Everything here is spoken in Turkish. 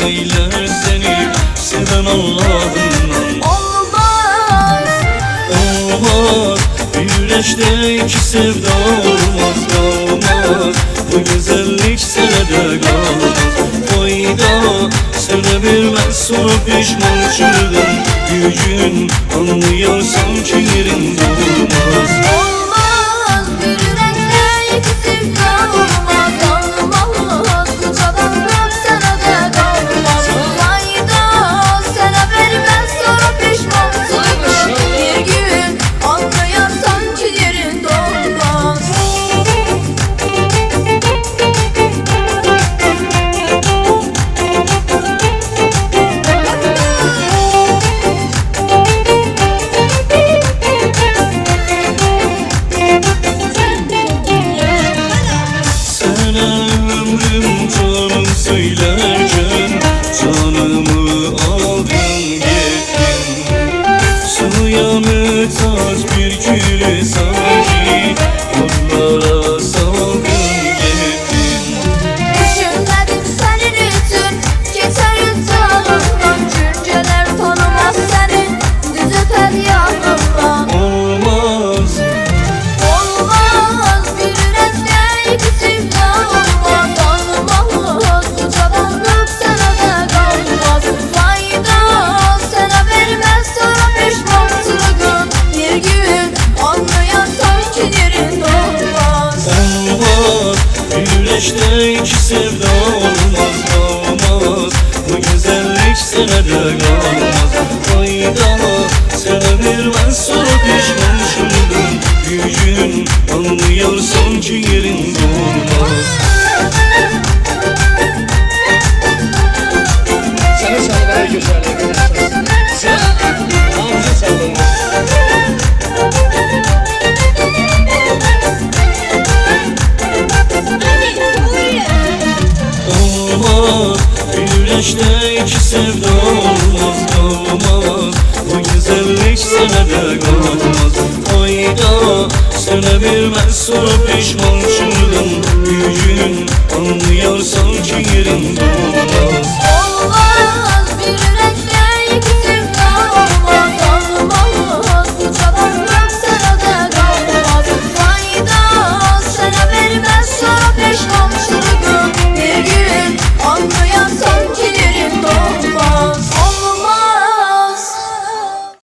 eyler seni seven Allah'ından. Olmaz, olmaz, bir güneşte iki sevda olmaz, kalmaz. Bu güzellik senede kalmaz. Fayda sana vermez, sonra pişman çılgın. Bir gün anlıyorsan ki yerin durmaz. olmaz, bir yürekte iki sevda olmaz. Olmaz, bu çabanlık sana da kalmaz. Fayda sana vermez, sonra pişmansın. Bir gün anlıyorsan ki yerin dolmaz. Sana ömrüm canım söylerken canımı aldın gittin. Suya mühtaç bir külü sanki yollara salgın gittin. Düşünmedim senin için, geçer yutağımdan. Cümceler tanımaz seni, düz öter yanımdan. Olmaz, Olmaz, bir yürekte iki sevda olmaz. Olmaz, bu çabanlık sana da kalmaz. Fayda sana vermez, sonra pişmansın. Bir gün anlıyorsan ki yerin dolmaz. olmaz, bir güneşte iki sevda olmaz, kalmaz. Bu güzellik senede kalmaz. Fayda sana vermez, sonra pişman çılgın. Bir gün anlıyorsan ki yerin durmaz. Sana salvar güzelliğin esas. Sen ağzı sallanır. Olmaz, bir güneşte iki sevda olmaz, kalmaz. Bu güzellik senede kalmaz. Fayda sana vermez, sonra pişman çılgın. Bir gün anlıyorsan ki yerin durmaz. Olmaz.